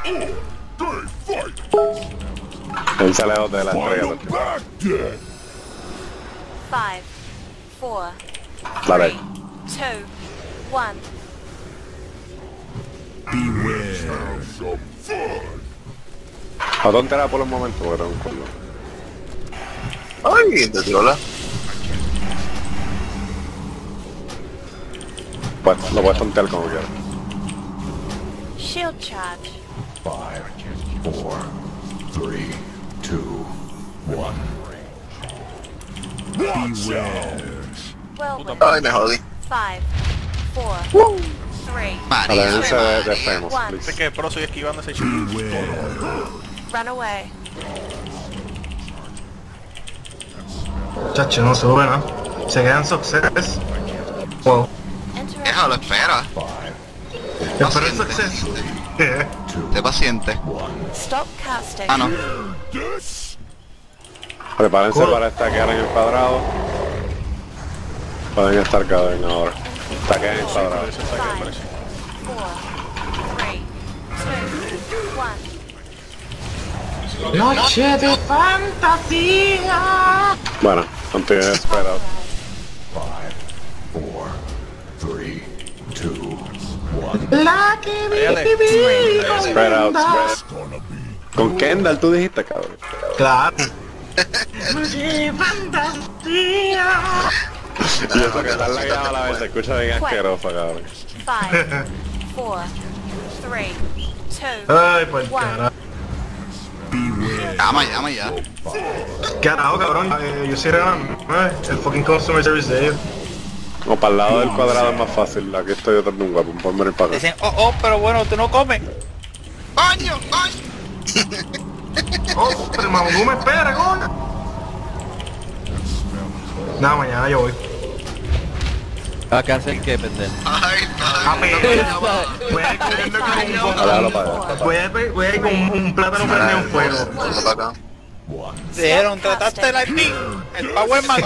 Él sale de la estrella. 5, 4, Dale. 3, 2, 1. A tontear por un momento porque tengo un culo. Ay, te tiró la. Pues lo puedes tontear como quieras. Shield charge. 5, 4, 3, 2, 1. Whirlwind. Ay, me jodí. 5, 4, 3, A la vez de Famous, One. Sé please. que pro estoy esquivando ese chico. run away. Chacho, no sube, ¿no? Se quedan success. Wow. Déjalo, espera. Espero el success. Esté paciente. Stop casting. Ah, no. Prepárense Cool. para stackear en el cuadrado. Pueden estar caden ahora. Stackean en el cuadrado. 5, 4, 3, 2, 1. Noche de fantasía. Bueno, continúen esperados. 5, 4, 3, 2, 1. La que Dale. viví. Spread out, spread. Con Kendall tú dijiste, cabrón. Claro. Noche de fantasía. Y eso que está lagueado a la vez se escucha bien asqueroso, cabrón. 5, 4, 3, 2, Ay, por 1. carajo. Llama ya. Carajo, cabrón. Yo sí era el fucking customer service de ellos. O para el lado del cuadrado es más fácil. Aquí estoy detrás de un guapo. Ponme el para acá. Dicen, pero bueno, tú no comes. ¡Coño! ¡Coño! Oh, pero mamú me espera, coño. Nada, mañana yo voy. ¿A qué hacer qué, pendejo? ¡Ay, Voy a ir corriendo con un Déjalo para allá. Voy a ir con un plátano prendido en fuego. Ponlo para acá. Dijeron, trataste el IP. El Power Man.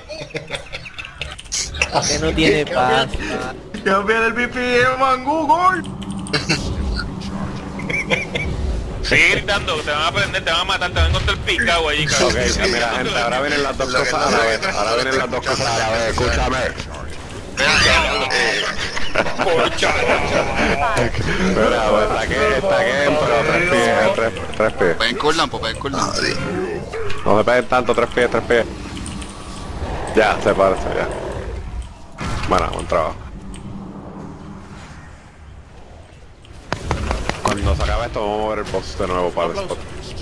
Que no tiene paz. Ya viene el BPM, mangú, gol. Sigue gritando, te van a prender, te van a matar, te van a encontrar picado allí, cabrón. Ok, mira gente, ahora vienen las dos cosas a la vez. Ahora vienen las dos cosas a la vez. Escúchame. Mira, pues staquen, pero tres pies. Pueden cooldown, pues pueden cooldown. No se peguen tanto, tres pies. Ya, se parece, ya. Bueno, buen trabajo. Cuando se acabe esto vamos a mover el box de nuevo para el spot.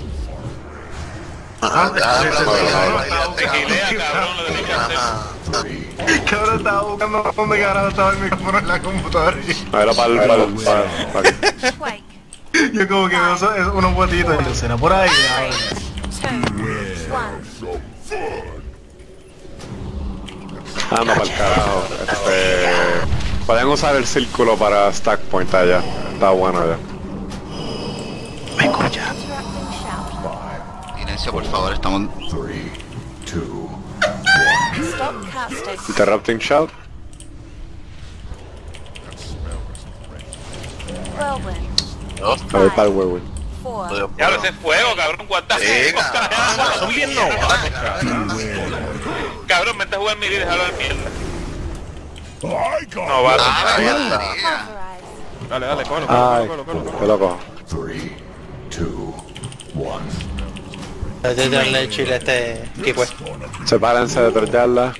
Tequilea, cabrón, lo tenés que hacer. Cabrón, estaba buscando dónde carajo estaba el micrófono en la computadora. Era para aquí. Quake. Yo como que veo unos botitos y yo, será por ahí. 2, 1. Ah, no, para el carajo. Pueden usar el círculo para stack point allá. Está bueno ya. Me escucha. Interrupting shout. Silencio, por favor, estamos... 3, 2, Stop casting. Interrupting shout. Whirlwind. A ver para el whirlwind. 4, Ya lo sé fuego, cabrón, cuántas cosas. Son bien novatos, cabrón. Cabrón, vete a jugar mi vida, déjalo de mierda. Novato. pulverize. Dale, cógelo, Ay, cógelo. qué loco. 3, 2, 1. Desde darle el chile a este tipo. Sepárense de 3 yardas.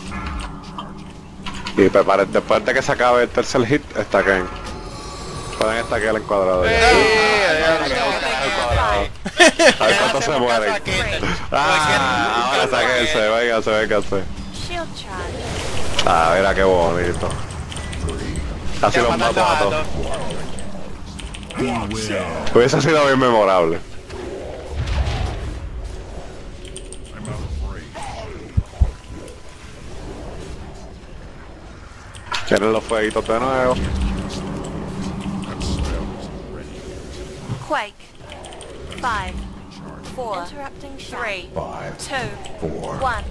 Y preparen, después de que se acabe el tercer hit, staquen. Pueden stackear el cuadrado. Ya. A ver cuánto se mueren. Ahora sáquense, véngase. Shield charge. Ah, mira qué bonito. Casi los mato a todos. Hubiese sido bien memorable. ¿Quieren los fueguitos de nuevo? Quake. 5, 4, 3, 2, 1.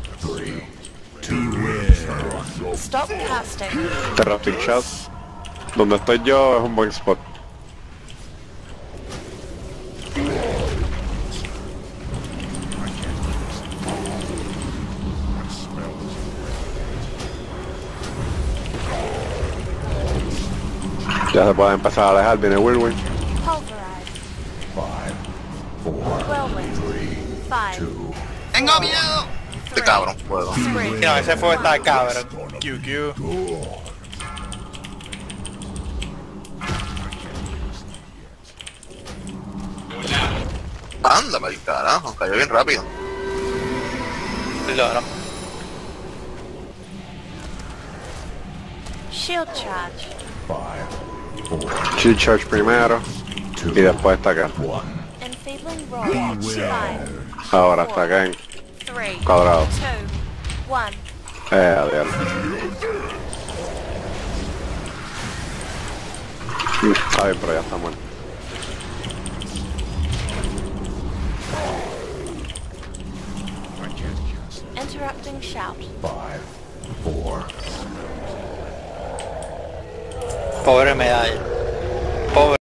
3, 2, Stop casting. Interrupting shots. Donde estoy yo es un buen spot. Ya se puede empezar a alejar, viene Whirlwind. Pulverize. 5, 4, Whirlwind. 3, 5, 2, ¡Tengo miedo! Este cabrón, puedo. 3, No, ese fuego está cabrón. QQ. Anda, mal carajo, cayó bien rápido. Loro. Shield charge. 5, 4, Shield Charge primero. 2, Y después está acá. 1. Enfeebling roar. 5, Ahora está acá en 3, cuadrado. 2, 1. Adiós. Está bien, pero ya está muerto. Interrupting shout. 5, 4, Pobre medalla.